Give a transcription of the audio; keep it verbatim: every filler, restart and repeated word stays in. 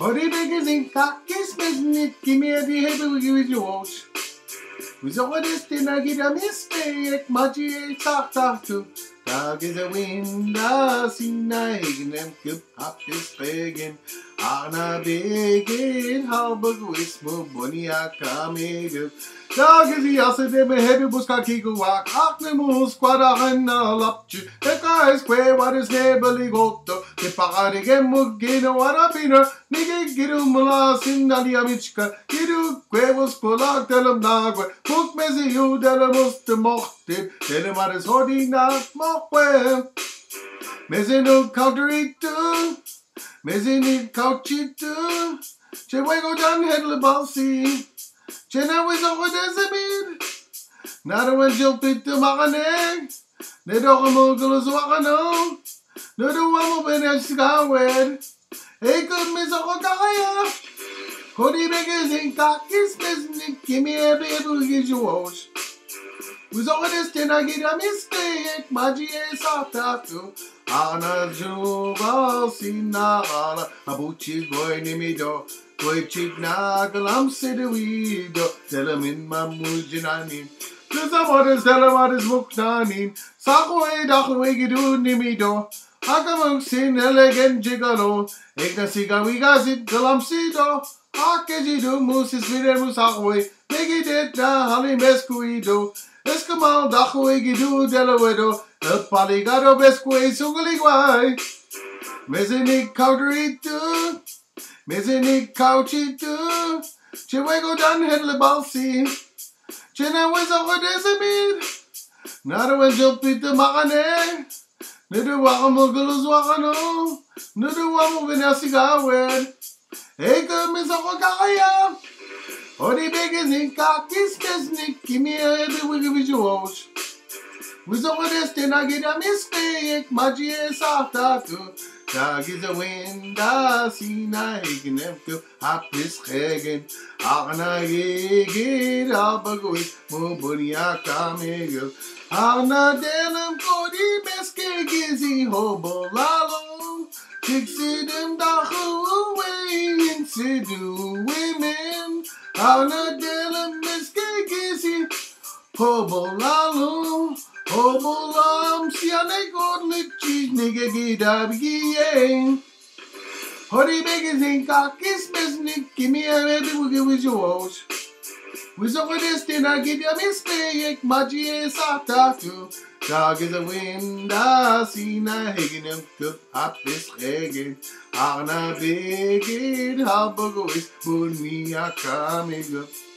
Hori beges in kakis mesnit, kimia di hebe with your wash. We saw this thing I get a mistake, Maji Tachtu. Tag is a wind, I see nine, and keep up his begging. Anna begin, how bug with Mobonia coming. Dog is the Yasadem, heavy buska kiku walk, Aknemus, Quadahana, Lapchu, the guy square, what is neighborly goto, the Pagarigam Mugino, what up in her, Nigga Girumula, Sindalia Michka, Giru, Quavos, Polak, Telemnagua, Book Messi, you, Delamus, the Mochtin, Telemaris Hodina, Mokwe, Mezino counter it too, Mezini couch it too, Chewago down headlebasi. Chena was over Desabid. Nada when you'll pick the Maraneg. Nedoromogulus Wakano. No do one open as Skywed. Hey, good Miss Okaya. Cody beggars in Kakis, Mesnik, give me a baby who gives you wash. Was over this then I get a mistake. Magie Satatu. Anna Juba, Sinala, Abuchi, Goinimido. Boy chick nagalam seduido, tell him in mamujinanin. There's a what is tell him what is muknanin. Sakaway dakaway gidu nimido. Hakamung sin elegant gigolo. Egna siga wigasit galamsido. Hakejidu musis videmu sakaway. Megi det na hali mescuido. Escamal dakaway gidu delawedo. El paligado besque sugaliguay. Mezinik counterito. Mezini couchy too. Chewego done headle balsi. Chena was over Desabid. Nada when you'll beat the Marane. Nedu Wakamogulus Wakano. Nedu Wamuvinasiga wed. Hey, good Miss Okaya. Odi beggars in Kakis Kesnik. Give me a heavy wiggy with your wash. Was over this then I get a mistake. Magie Satatu. Tag is a wind, I see Nike, Nepco, Happis Hagen, Arna Yegit, Albagois, Mubuniaka Mego, Arna Delum, Cody, Beske, Gizzy, Hobo, Lalo, Tixidum, Dahu, away, Insidu, women, Arna Delum, Beske, Gizzy, Hobo, Lalo. Hobolam, siane god lichis nigga gida bigie. Hori beggars in kakis mesnik, give me a baby who give with your wash. With over this thing I give you a mistake, Magie Satatu. Dog is a wind, I see na hagen him to up this hagen. Arna begin, how bugois, moon me a coming up.